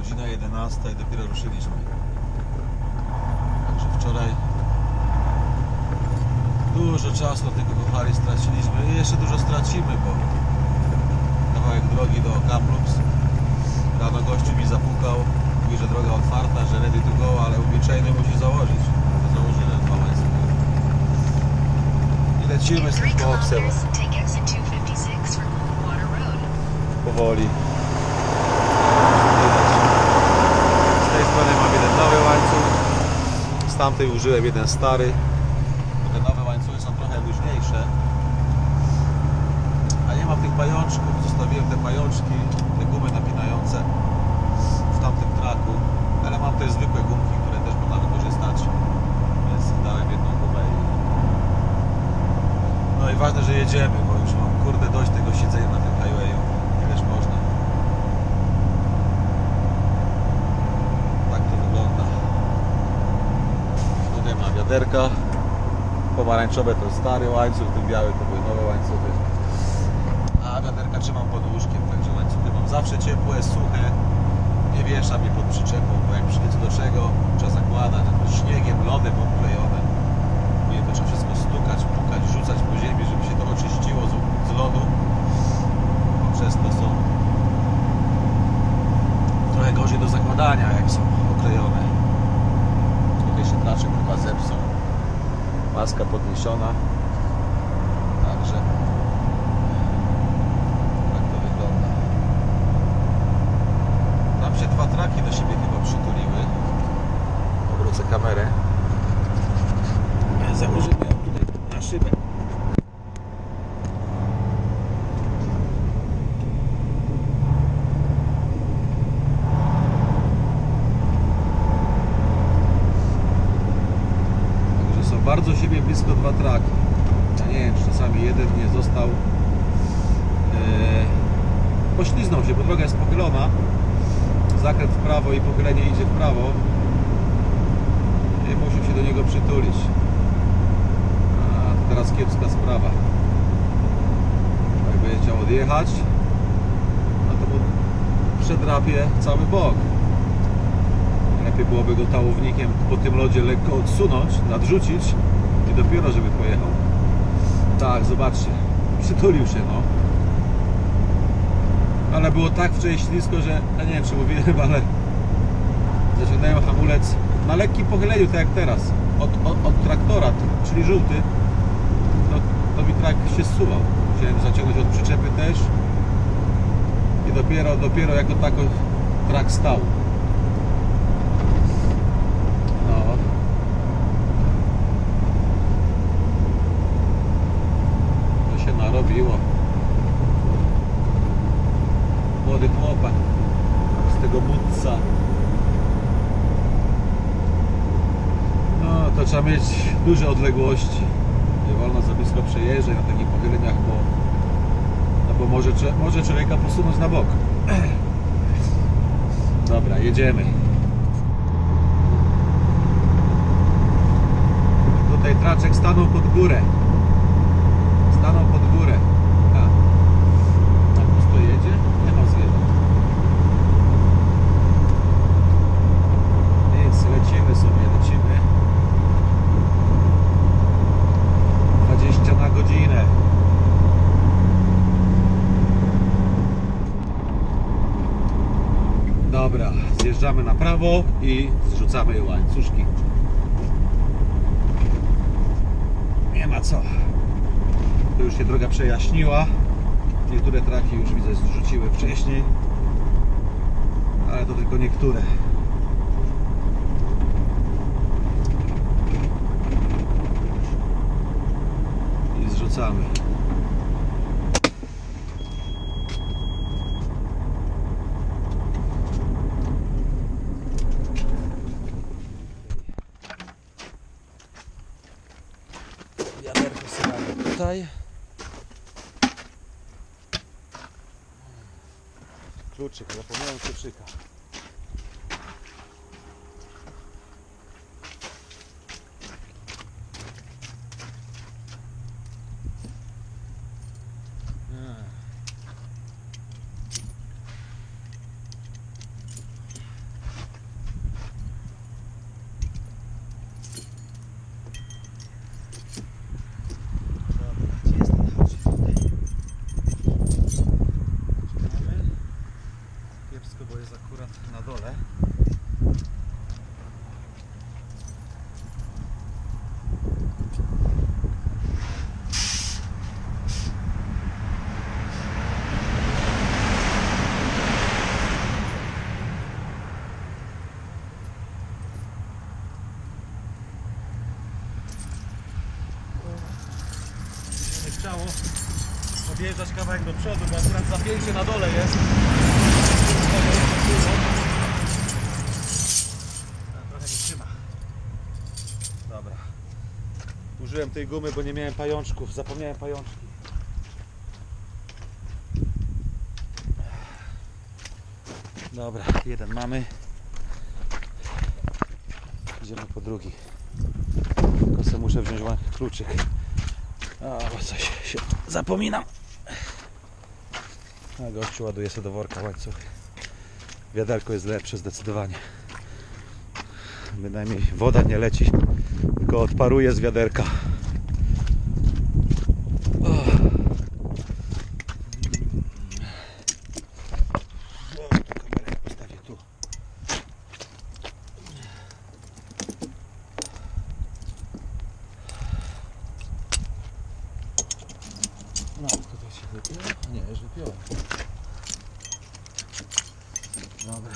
godzina 11 i dopiero ruszyliśmy. Także wczoraj dużo czasu do tego Gohary straciliśmy i jeszcze dużo stracimy, bo kawałek drogi do Kamloops. Rano gościu mi zapukał, mówi, że droga otwarta, że ready to go, ale ubieczajny musi założyć. To założyłem 2 łańcuchy. I lecimy z tym boksem. Powoli. Z tej strony mam jeden nowy łańcuch, z tamtej użyłem jeden stary. Te nowe łańcuchy są trochę luźniejsze, a nie mam tych pajączków. Zostawiłem te pajączki, te gumy napinające w tamtym traku, ale mam te zwykłe gumki, które też można wykorzystać, więc dałem jedną gumę no i ważne, że jedziemy, bo już mam kurde dość tego siedzenia na tym highwayu, ileż można. Tak to wygląda. Tutaj mam wiaderka pomarańczowe, to stary łańcuch, ten biały to były nowe łańcuchy, a wiaderka trzymam pod łóżkiem, także łańcuchy mam zawsze ciepłe, suche, nie wieszam je pod przyczepą, bo jak przyjdzie do czego, trzeba zakładać, to śniegiem, lodem obklejone. I to trzeba wszystko stukać, pukać, rzucać po ziemi, żeby się to oczyściło z lodu. I przez to są trochę gorzej do zakładania, jak są oklejone. Tutaj się traczek chyba zepsuł. Maska podniesiona. Także tak to wygląda. Tam się 2 traki do siebie chyba przytuliły. Obrócę kamerę. Założymy ją tutaj na szybę. Także są bardzo siebie blisko 2 traki. Ja nie wiem, czy czasami jeden nie został pośliznął się, bo droga jest pochylona. Zakręt w prawo i pochylenie idzie w prawo. I muszę się do niego przytulić. Teraz kiepska sprawa. Jak będzie chciał odjechać, no to mu przedrapie cały bok. Lepiej byłoby go tałownikiem po tym lodzie lekko odsunąć, nadrzucić i dopiero żeby pojechał. Tak, zobaczcie, przytulił się, no. Ale było tak wczoraj ślisko, że ja nie wiem, czy mówiłem, ale zaciągnąłem hamulec na lekkim pochyleniu, tak jak teraz, od traktora, czyli żółty. To mi trak się zsuwał. Musiałem zaciągnąć od przyczepy też i dopiero jako tako trak stał. No. To się narobiło. Młody chłopak z tego mutca. No to trzeba mieć duże odległości. Nie wolno za blisko przejeżdżać na takich pochyleniach, bo może człowieka posunąć na bok. Dobra, jedziemy. Tutaj traczek stanął pod górę. Stanął pod górę. Tak pusto jedzie? Nie ma zwierząt. Nic, lecimy sobie, lecimy. 20 na godzinę. Dobra, zjeżdżamy na prawo i zrzucamy łańcuszki. Nie ma co. Tu już się droga przejaśniła. Niektóre traki już widzę zrzuciły wcześniej, ale to tylko niektóre. I zrzucamy. Wiaderko sobie tutaj. Kluczyk, zapomniałem kluczyka. kiepsko, bo jest akurat na dole. Nie chciało odjeżdżać kawałek do przodu, bo akurat zapięcie na dole jest. Trochę nie trzyma. Dobra. Użyłem tej gumy, bo nie miałem pajączków. Zapomniałem pajączki. Dobra, jeden mamy. Idziemy po drugi. Tylko sobie muszę wziąć kluczyk. O, bo coś się zapominam. A gościu ładuje sobie do worka łańcuch. Wiaderko jest lepsze zdecydowanie. Bynajmniej woda nie leci, tylko odparuje z wiaderka. Kamerę postawię tu. No, tutaj się wypiło? Nie, już wypiłem. Dobra.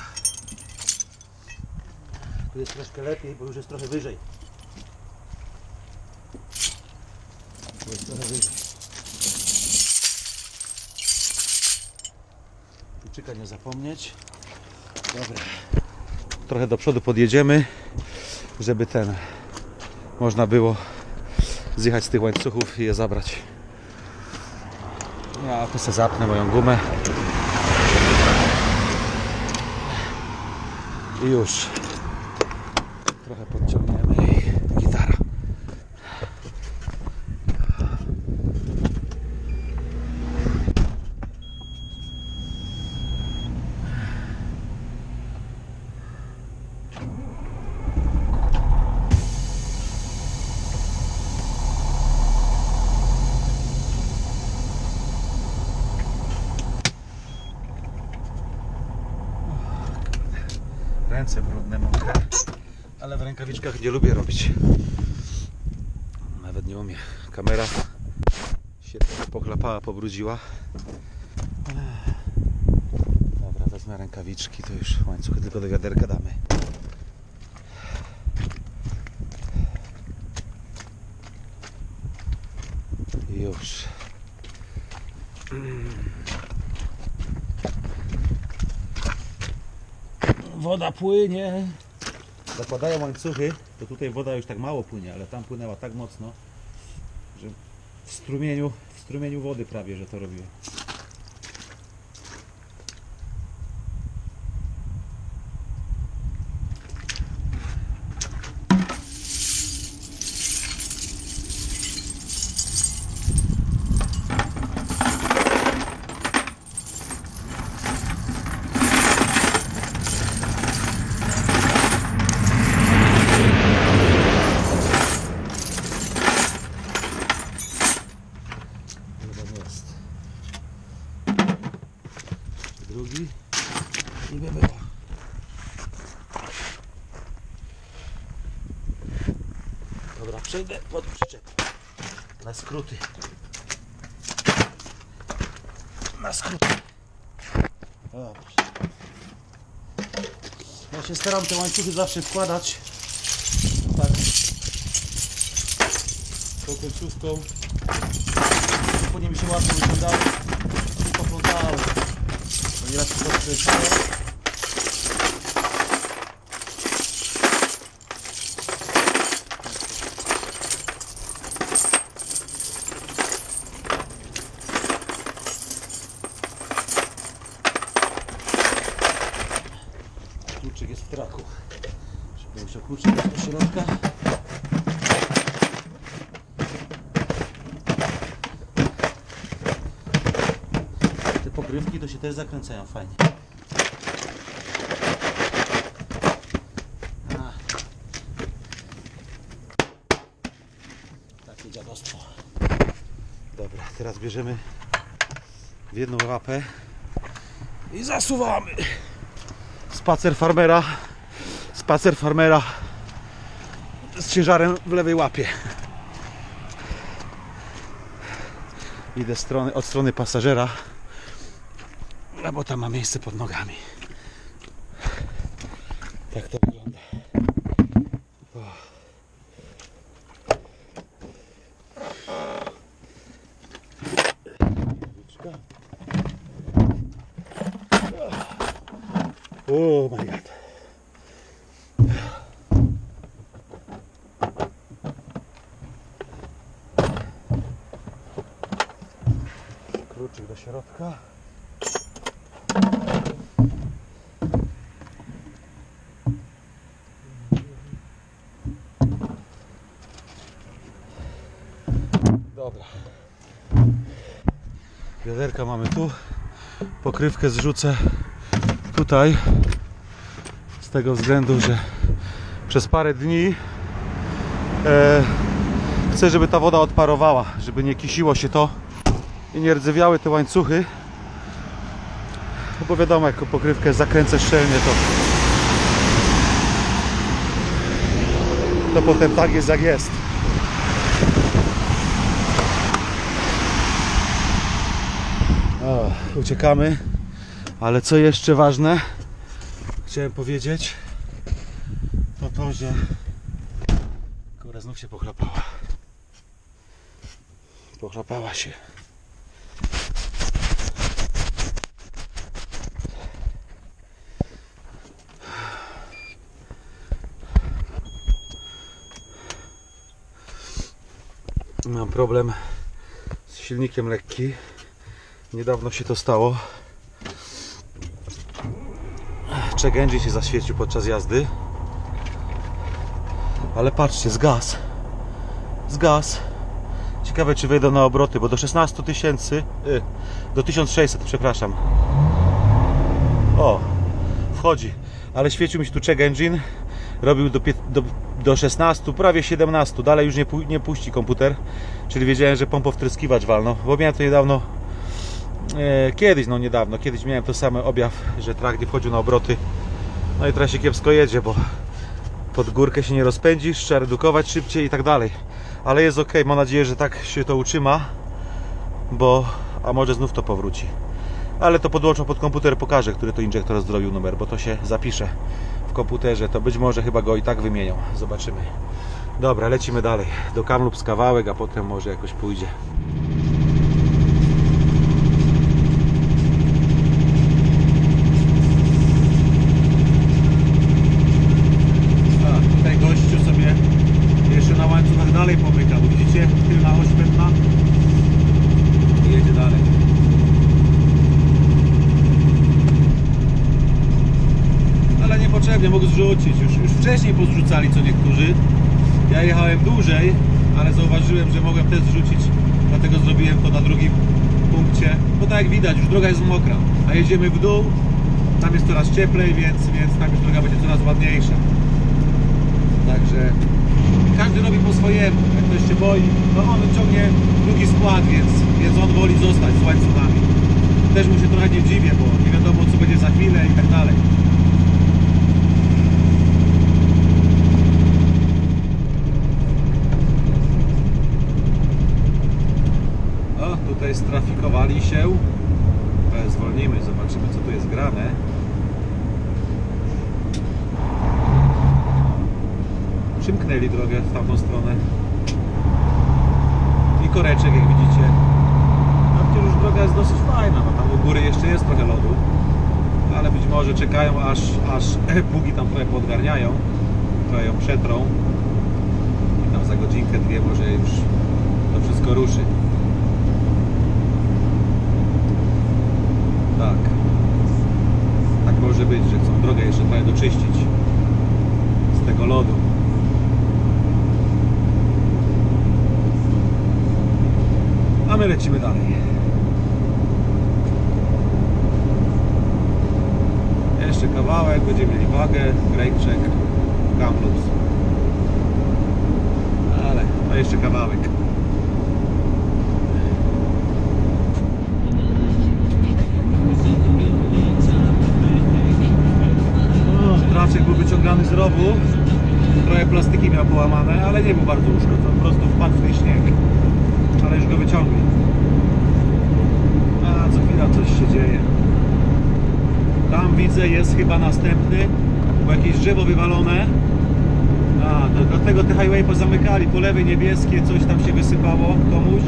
Tu jest troszkę lepiej, bo już jest trochę wyżej. Tu jest trochę wyżej. Kluczyka nie zapomnieć. Dobra. Trochę do przodu podjedziemy, żeby można było zjechać z tych łańcuchów i je zabrać. Ja tu sobie zapnę moją gumę. I już. Trochę podciągniemy i gitara. Ręce brudne, mokre, ale w rękawiczkach nie lubię robić. Nawet nie umiem. Kamera się pochlapała, pobrudziła. Dobra, wezmę rękawiczki, to już łańcuchy tylko do wiaderka damy. I już. Woda płynie. Zakładają łańcuchy, to tutaj woda już tak mało płynie, ale tam płynęła tak mocno, że w strumieniu wody prawie, że to robiłem. Drugi i by było. Dobra, przejdę pod przyczepę. Na skróty. Na skróty. Dobrze. Ja się staram te łańcuchy zawsze wkładać tak tą końcówką. Później mi się łatwo wyciągały i poplątały. Nieraz to przeczytało. Kluczyk jest w traku. Żeby musiał kluczyk do środka. Te pogrywki to się też zakręcają fajnie. Takie dziadostwo. Dobra, teraz bierzemy w jedną łapę i zasuwamy. spacer farmera z ciężarem w lewej łapie. Idę od strony pasażera, bo tam ma miejsce pod nogami. Tak to wygląda. Oh my god. Kluczyk do środka. Dobra. Wiaderka mamy tu. Pokrywkę zrzucę tutaj. Z tego względu, że przez parę dni chcę, żeby ta woda odparowała, żeby nie kisiło się to i nie rdzewiały te łańcuchy, bo wiadomo, jak pokrywkę zakręcę szczelnie, to potem tak jest, jak jest. Uciekamy, ale co jeszcze ważne chciałem powiedzieć, to że kura znów się pochlapała się. Mam problem z silnikiem lekki. Niedawno się to stało. Check engine się zaświecił podczas jazdy. Ale patrzcie, zgas. Ciekawe, czy wejdą na obroty, bo do 16 000, do 1600, przepraszam. O, wchodzi. Ale świecił mi się tu check engine. Robił do 16, prawie 17. Dalej już nie puści komputer. Czyli wiedziałem, że pompowtryskiwacz walno. Bo miałem to niedawno. Kiedyś miałem to samo objaw, że trak nie wchodził na obroty. No i teraz się kiepsko jedzie, bo pod górkę się nie rozpędzisz, trzeba redukować szybciej i tak dalej. Ale jest ok, mam nadzieję, że tak się to utrzyma, a może znów to powróci. Ale to podłączę pod komputer, pokażę, który to injektor zdrowił numer, bo to się zapisze w komputerze, to być może chyba go i tak wymienią. Zobaczymy. Dobra, lecimy dalej. Do Kamloops kawałek, a potem może jakoś pójdzie. Dalej pomyka, bo widzicie, tylna oś pętna i jedzie dalej. Ale niepotrzebnie, mogę zrzucić, już wcześniej pozrzucali co niektórzy. Ja jechałem dłużej, ale zauważyłem, że mogłem też zrzucić, dlatego zrobiłem to na drugim punkcie. Bo tak jak widać, już droga jest mokra, a jedziemy w dół, tam jest coraz cieplej, więc tam już droga będzie coraz ładniejsza. Także każdy robi po swojemu. Jak ktoś się boi, to on ciągnie długi skład, więc on woli zostać z łańcuchami. Też mu się trochę nie dziwię, bo nie wiadomo, co będzie za chwilę i tak dalej. O, tutaj strafikowali się. Zwolnimy, zobaczymy, co tu jest grane. Przymknęli drogę w tamtą stronę i koreczek, jak widzicie. Tam już droga jest dosyć fajna, no tam u góry jeszcze jest trochę lodu, ale być może czekają aż pługi tam trochę podgarniają, trochę ją przetrą i tam za godzinkę, dwie może już to wszystko ruszy. Tak może być, że chcą drogę jeszcze trochę doczyścić z tego lodu. A my lecimy dalej. Jeszcze kawałek, będziemy mieli wagę, brake check, Kamloops. Ale to jeszcze kawałek. traczek był wyciągany z rowu. Trochę plastiki miał połamane, ale nie był bardzo uszkodzony. Po prostu wpadł w ten śnieg. Ale już go wyciągli. A co chwila coś się dzieje. Tam widzę, jest chyba następny, bo jakieś drzewo wywalone. A, dlatego te highway pozamykali. Po lewej niebieskie, coś tam się wysypało komuś.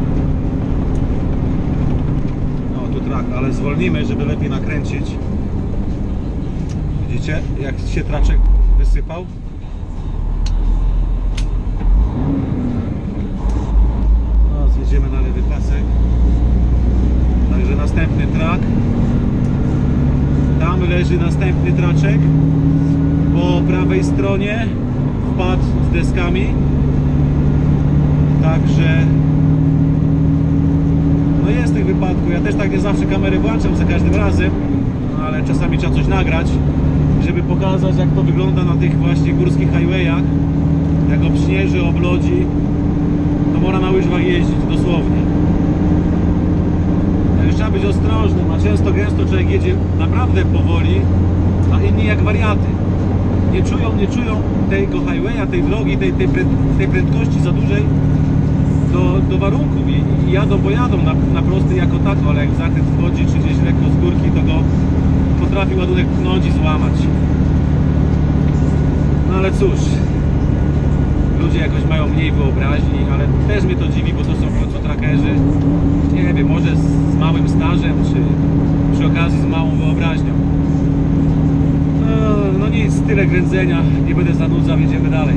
No tu trak, ale zwolnimy, żeby lepiej nakręcić. Widzicie, jak się traczek wysypał? No, zjedziemy na lewy pasek. Także następny trak. Tam leży następny traczek. Po prawej stronie wpadł z deskami. Także no jest tych wypadków. Ja też tak nie zawsze kamerę włączam za każdym razem, no, ale czasami trzeba coś nagrać, żeby pokazać, jak to wygląda na tych właśnie górskich highwayach. Jak obśnieży, oblodzi, to można na łyżwach jeździć dosłownie. Także trzeba być ostrożnym, a często gęsto człowiek jedzie naprawdę powoli, a inni jak wariaty. Nie czują tego highwaya, tej drogi, tej prędkości za dużej do warunków i jadą, bo jadą na prosty jako tako, ale jak w zakręt wchodzi, czy gdzieś lekko z górki, to go potrafi ładunek pchnąć i złamać. No ale cóż, ludzie jakoś mają mniej wyobraźni, ale też mnie to dziwi, bo to są końcotrakerzy, nie wiem, może z małym stażem, czy przy okazji z małą wyobraźnią. No nic, tyle grędzenia, nie będę zanudzał, jedziemy dalej.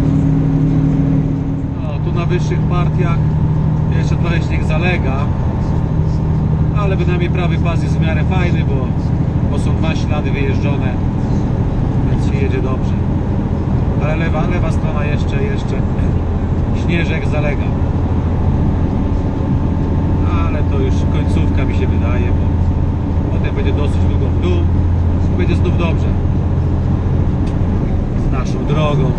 No, tu na wyższych partiach jeszcze trochę śnieg zalega, ale bynajmniej prawy pas jest w miarę fajny, bo są dwa ślady wyjeżdżone, więc się jedzie dobrze. Ale lewa strona jeszcze śnieżek zalega. Ale to już końcówka mi się wydaje, bo potem będzie dosyć długo w dół i będzie znów dobrze z naszą drogą.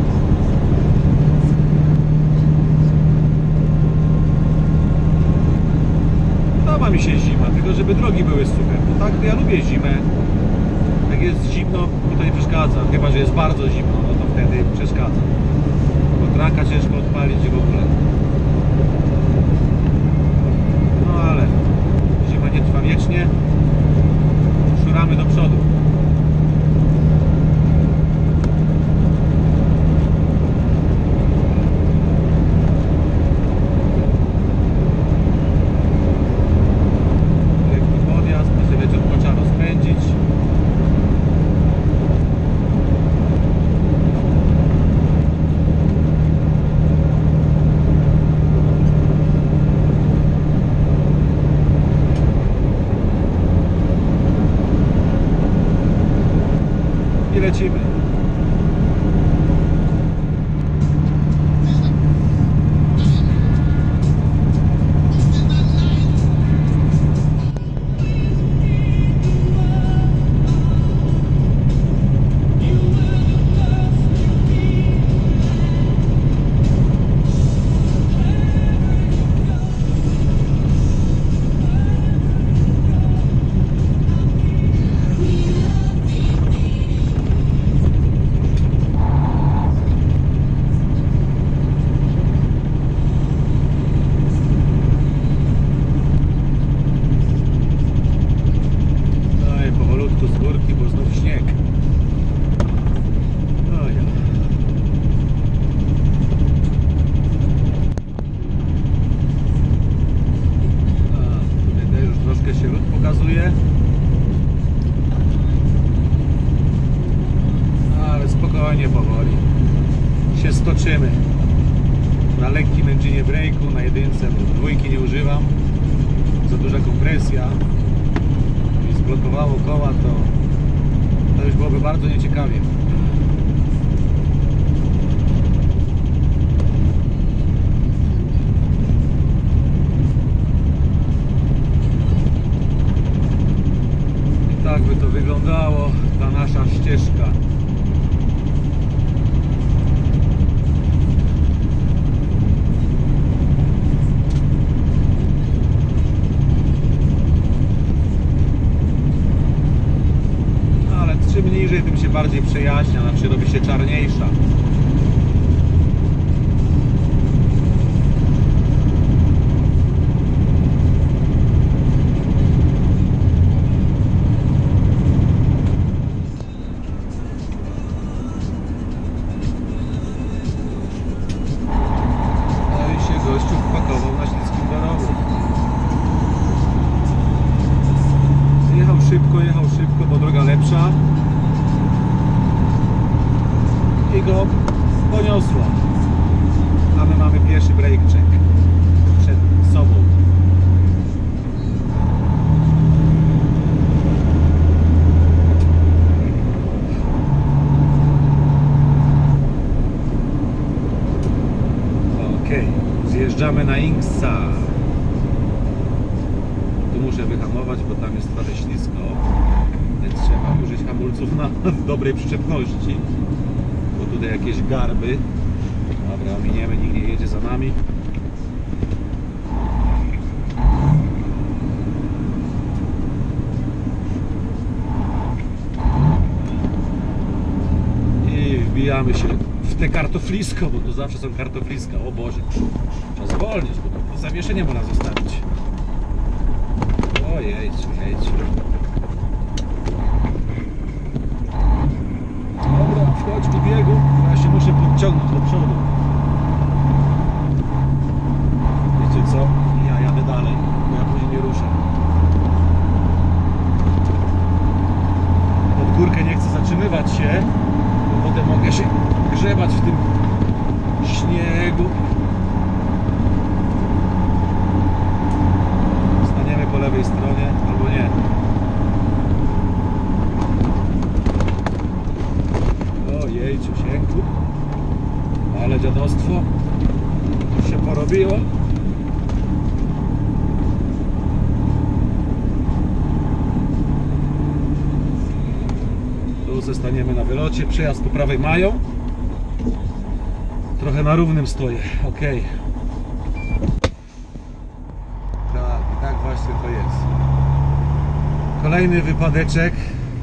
Podoba mi się zima, tylko żeby drogi były suche. Bo tak, ja lubię zimę. Jak jest zimno, mi to nie przeszkadza. Chyba że jest bardzo zimno, no to wtedy przeszkadza. Bo traka ciężko odpalić i w ogóle. No ale zima nie trwa wiecznie. Szuramy do przodu. Lecimy. Z górki, bo znów śnieg. No ja. Tutaj też już troszkę się lód pokazuje. Ale spokojnie, powoli się stoczymy. Na lekkim engine brake'u, na jedynce, bo dwójki nie używam. Za duża kompresja. Blokowało koła, to już byłoby bardzo nieciekawie. I tak by to wyglądało, ta nasza ścieżka. niżej, tym się bardziej przejaśnia, znaczy robi się czarniejsza. Jechał szybko, bo droga lepsza i go poniosło, a my mamy pierwszy break check przed sobą. Ok, zjeżdżamy na Inksa. Tu muszę wyhamować, bo tam jest trochę ślisko, więc trzeba użyć hamulców na dobrej przyczepności, bo tutaj jakieś garby. Dobra, ominiemy, nikt nie jedzie za nami. I wbijamy się w te kartoflisko, bo to zawsze są kartofliska. O Boże, trzeba zwolnić, bo to zawieszenie można zostawić. O jejciu. Dobra, wchodź do biegu, ja się muszę podciągnąć do przodu. Wiecie co? Ja jadę dalej, bo ja później nie ruszę. Pod górkę nie chcę zatrzymywać się, bo potem mogę się grzebać w tym śniegu. Staniemy po lewej stronie, albo nie. Ojej, ciusieńku. Ale dziadostwo się porobiło. Tu zostaniemy na wylocie. Przejazd po prawej mają. Trochę na równym stoję. Ok. Tak właśnie to jest. Kolejny wypadeczek.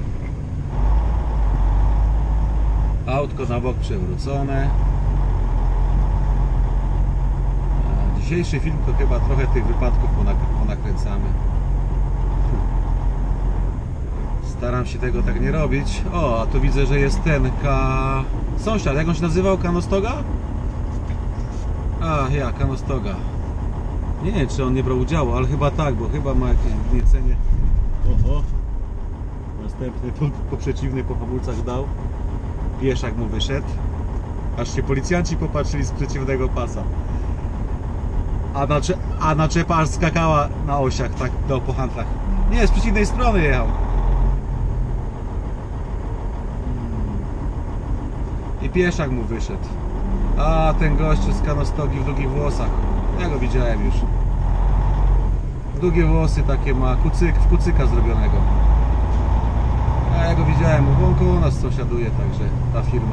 Autko na bok przewrócone. Dzisiejszy film to chyba trochę tych wypadków ponakręcamy. Staram się tego tak nie robić. O, a tu widzę, że jest ten sąsiad, jak on się nazywał? Kanostoga? Kanostoga. Nie wiem, czy on nie brał udziału, ale chyba tak, bo chyba ma jakieś wniecenie. Oho. Następny po przeciwnej po hamulcach dał. Pieszak mu wyszedł. Aż się policjanci popatrzyli z przeciwnego pasa. A naczepa aż skakała na osiach, tak po handlach. Nie, z przeciwnej strony jechał. I pieszak mu wyszedł. A ten gościu z Kanostogi w długich włosach. Ja go widziałem już. Długie włosy takie ma, w kucyka zrobionego. A ja go widziałem, bo on koło nas sąsiaduje, także ta firma.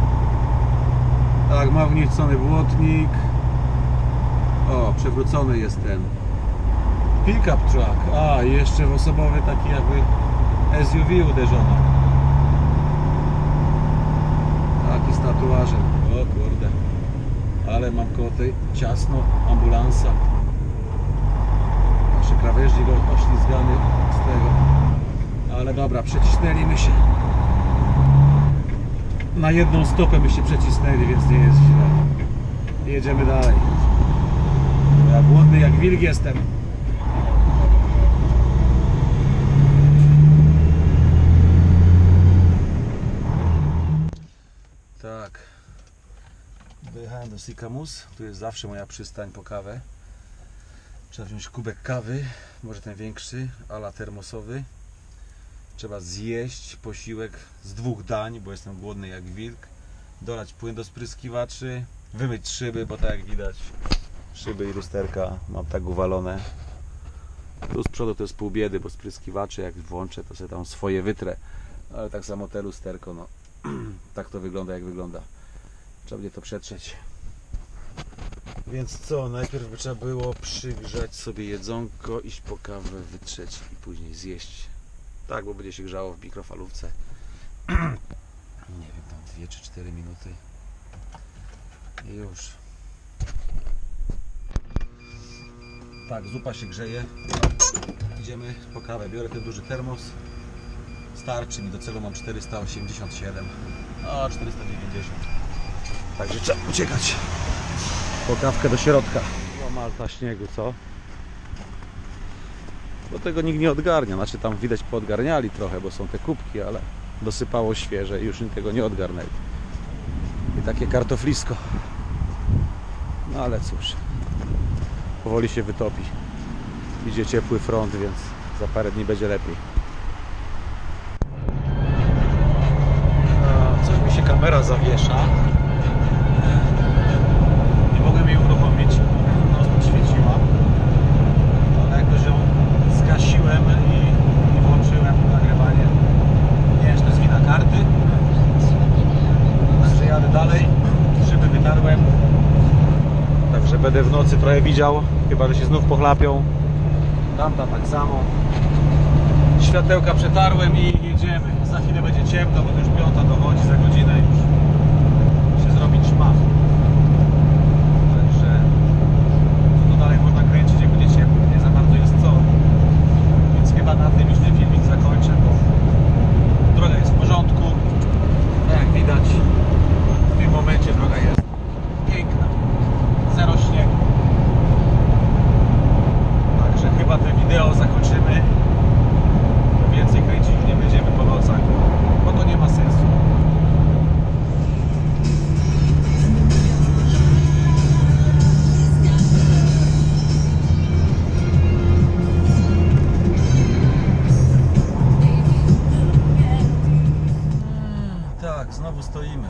Tak, ma wniecony błotnik. O, przewrócony jest ten pick-up truck. A, i jeszcze w osobowy taki jakby SUV uderzony. Taki z tatuażem. O kurde. Ale mam koło tej ciasno ambulansa. Nasze krawężnik oślizgany z tego. Ale dobra, przecisnęliśmy się. Na jedną stopę my się przecisnęli, więc nie jest źle. Jedziemy dalej. Ja głodny jak wilk jestem. Tak. Dojechałem do Sikamus. Tu jest zawsze moja przystań po kawę. Trzeba wziąć kubek kawy, może ten większy, ala termosowy. Trzeba zjeść posiłek z 2 dań, bo jestem głodny jak wilk. Dolać płyn do spryskiwaczy, wymyć szyby, bo tak jak widać szyby i lusterka mam tak uwalone. Tu z przodu to jest pół biedy, bo spryskiwacze jak włączę, to sobie tam swoje wytrę. Ale tak samo te lusterko, no tak to wygląda jak wygląda. Trzeba będzie to przetrzeć. Więc co, najpierw by trzeba było przygrzać sobie jedzonko, iść po kawę, wytrzeć i później zjeść. Tak, bo będzie się grzało w mikrofalówce. Nie wiem, tam 2 czy 4 minuty i już. Tak, zupa się grzeje. Idziemy po kawę. Biorę ten duży termos. Starczy mi, do celu mam 487. O, 490. Także trzeba uciekać po kawkę do środka. O, Malta śniegu, co? Bo tego nikt nie odgarnia. Znaczy tam widać poodgarniali trochę, bo są te kubki, ale dosypało świeże i już nikt tego nie odgarnęli. I takie kartoflisko. No ale cóż, powoli się wytopi. Idzie ciepły front, więc za parę dni będzie lepiej. Coś mi się kamera zawiesza. Nie mogłem jej uruchomić. No, świeciła. Ale jakoś ją zgasiłem i włączyłem nagrywanie. Nie wiem, czy to jest wina karty. Także jadę dalej. Szyby wytarłem. Także będę w nocy trochę widział. Chyba, że się znów pochlapią. Tamta tak samo. Światełka przetarłem i jedziemy. Za chwilę będzie ciemno, bo to już 5 dochodzi, za godzinę już się zrobi szmach. Także co tu dalej można kręcić, jak będzie ciepło, nie za bardzo jest co. Więc chyba na tym już ten filmik zakończę, bo droga jest w porządku. Jak widać, w tym momencie droga jest piękna. Zero śniegu. Także chyba to wideo zakończymy. Więcej kręcić już nie będziemy po nocach, bo to nie ma sensu. Tak, znowu stoimy.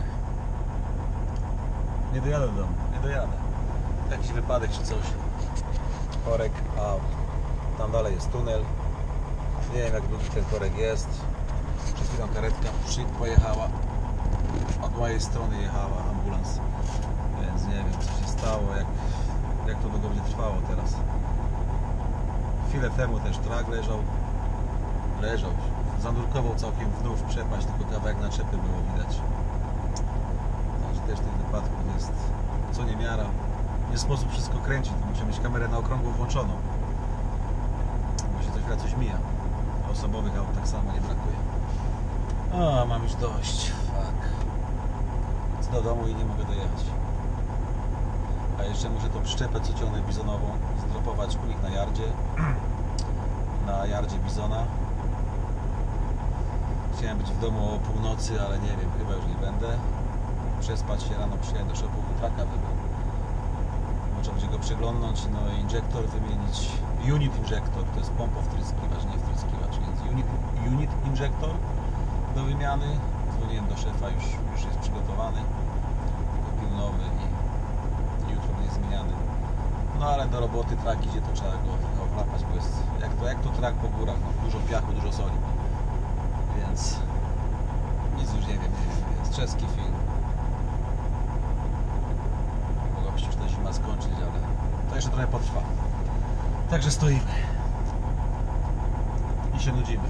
Nie dojadę do domu, nie dojadę. Jakiś wypadek czy coś. Korek, a tam dalej jest tunel. Nie wiem, jak długi ten korek jest. Przed chwilą karetka pojechała. Od mojej strony jechała ambulans. Więc nie wiem, co się stało, jak to długo będzie trwało teraz. Chwilę temu też trak leżał. Zanurkował całkiem w dół w przepaść, tylko kawałek naczepy było widać. Także też tych wypadków jest co niemiara. Nie sposób wszystko kręcić, to muszę mieć kamerę na okrągło włączoną. Bo się co chwila coś mija. Osobowych aut tak samo nie brakuje. O, mam już dość. Fuck. Chcę do domu i nie mogę dojechać. A jeszcze muszę tą przyczepę, co ciągnę bizonową, zdropować u nich na jardzie. Na jardzie bizona. Chciałem być w domu o północy, ale nie wiem, chyba już nie będę. Przespać się rano, przyjechać do shopu, traka wybrać. Trzeba będzie go przeglądnąć, no i injektor wymienić. Unit injektor, to jest pompa wtryskiwacz, nie wtryskiwacz, więc unit injektor do wymiany. Dzwoniłem do szefa, już jest przygotowany, kupił nowy i jutro będzie zmieniany. No ale do roboty trak idzie, to trzeba go trochę ochlapać, bo jest jak to trak po górach, no, dużo piachu, dużo soli. Więc nic już nie wiem, jest czeski film. Mogłaby się już ta zima skończyć, ale to jeszcze trochę potrwa. Także stoimy i się nudzimy.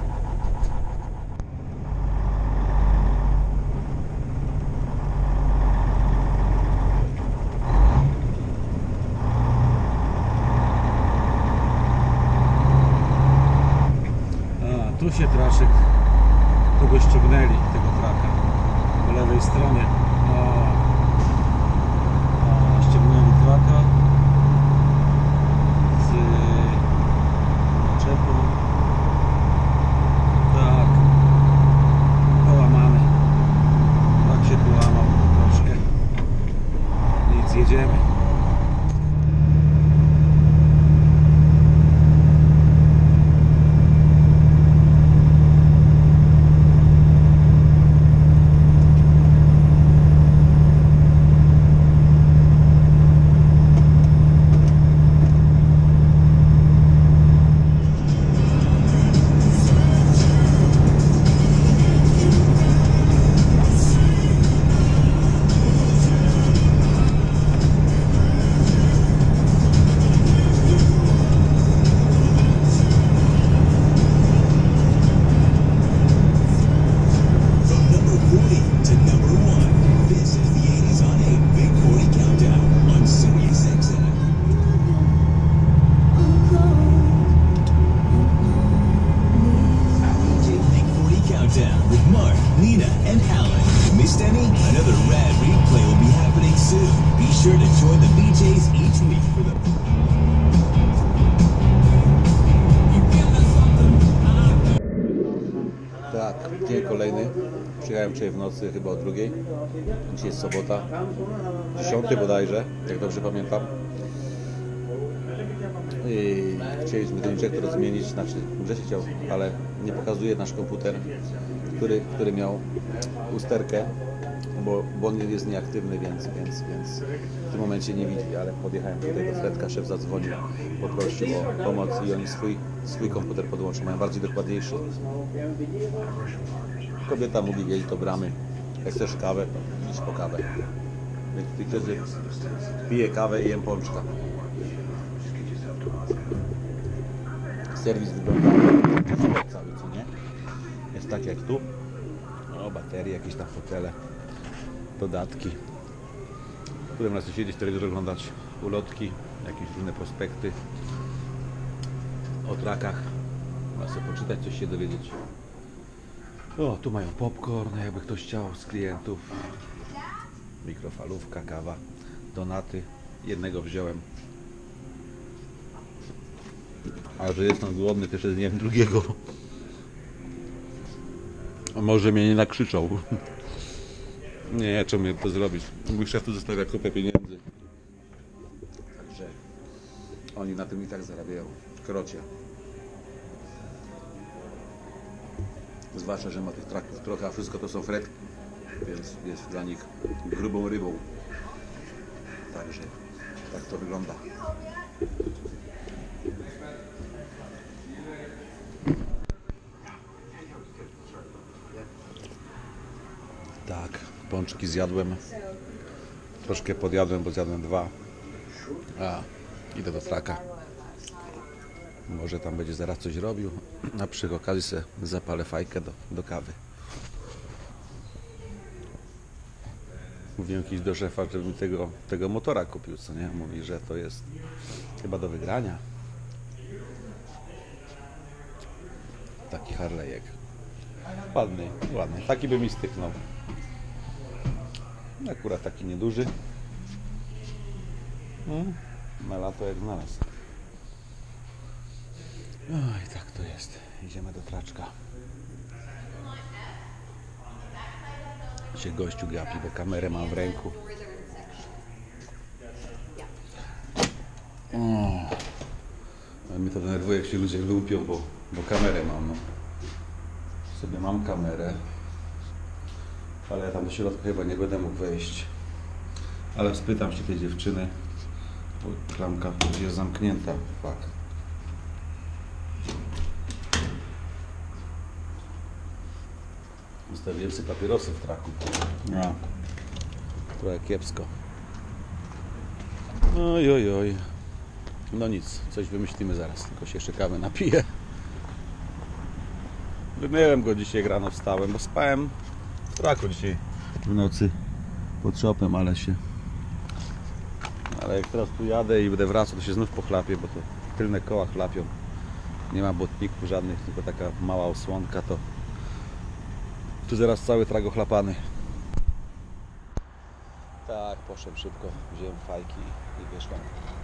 A, tu się traszek, tu go ściągnęli, tego traka po lewej stronie. Ściągnęli traka z naczepą. Tak, połamany. Tak się połamał troszkę. Nic, jedziemy. Countdown with Mark, Nina, and Alan. Missed any? Another rad replay will be happening soon. Be sure to join the BJs each week for the... Tak, dzień kolejny. Przyjechałem wczoraj w nocy, chyba o 2. Dzisiaj jest sobota. 10 bodajże, jak dobrze pamiętam. I chcieliśmy ten injektor zmienić, znaczy Grzesiek chciał, ale nie pokazuje nasz komputer, który miał usterkę, bo on jest nieaktywny, więc w tym momencie nie widzi, ale podjechałem tutaj do Fredka, szef zadzwonił, poprosił o pomoc i oni swój komputer podłączą, mają bardziej dokładniejszy. Kobieta mówi, jeźdź do bramy, jak chcesz kawę, idź po kawę. Więc wtedy piję kawę i jem pączka. Serwis wygląda cały, co nie? Jest tak jak tu. O, baterie, jakieś tam fotele, dodatki. Tu można sobie siedzieć, telewizor oglądać, ulotki, jakieś różne prospekty o trakach. Można sobie poczytać, coś się dowiedzieć. O, tu mają popcorn, jakby ktoś chciał z klientów. Mikrofalówka, kawa, donaty. Jednego wziąłem. A że jestem głodny, też nie wiem drugiego. A może mnie nie nakrzyczał. Nie, czemu mnie to zrobić? Mój szef tu zostawia kupę pieniędzy. Także oni na tym i tak zarabiają. Krocie. Zwłaszcza, że ma tych traków trochę, a wszystko to są fretki. Więc jest dla nich grubą rybą. Także tak to wygląda. Tak, pączki zjadłem. Troszkę podjadłem, bo zjadłem 2. A, idę do traka. Może tam będzie zaraz coś robił. A przy okazji sobie zapalę fajkę do kawy. Mówiłem kiedyś do szefa, żeby mi tego motora kupił, co nie? Mówi, że to jest chyba do wygrania. Taki Harley'ek. Ładny, ładny. Taki by mi styknął. Akurat taki nieduży. Na lato jak znalazł. I tak to jest. Idziemy do traczka. Się gościu gapi, bo kamerę mam w ręku. Ale mnie to denerwuje, jak się ludzie lubią, bo kamerę mam. No. Sobie mam kamerę. Ale ja tam do środka chyba nie będę mógł wejść. Ale spytam się tej dziewczyny, bo klamka jest zamknięta. Fakt. Zostawiłem sobie papierosy w traku. No. Trochę kiepsko. Oj. No nic, coś wymyślimy zaraz. Tylko się jeszcze kawy napiję. Wymyłem go dzisiaj rano, wstałem, bo spałem w traku dzisiaj w nocy pod shopem, ale jak teraz tu jadę i będę wracał, to się znów pochlapię, bo to tylne koła chlapią. Nie ma błotników żadnych, tylko taka mała osłonka, to tu zaraz cały trak ochlapany. Tak, poszedłem szybko, wziąłem fajki i wyszłem.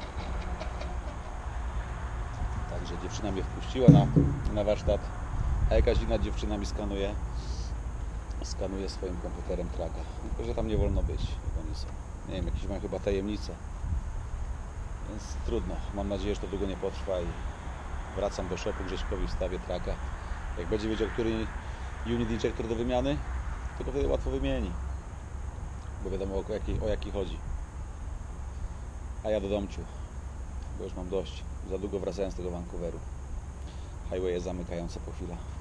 Także dziewczyna mnie wpuściła na warsztat, a jakaś inna dziewczyna mi skanuje swoim komputerem traka. Tylko że tam nie wolno być, oni są, nie wiem, jakieś mają chyba tajemnice. Więc trudno, mam nadzieję, że to długo nie potrwa i wracam do shopu, Grześkowi wstawię traka. Jak będzie wiedział, który unit injector do wymiany, to go wtedy łatwo wymieni, bo wiadomo o jaki chodzi. A ja do domciu, bo już mam dość. Za długo wracałem z tego Vancouveru. Highway jest zamykające po chwilę.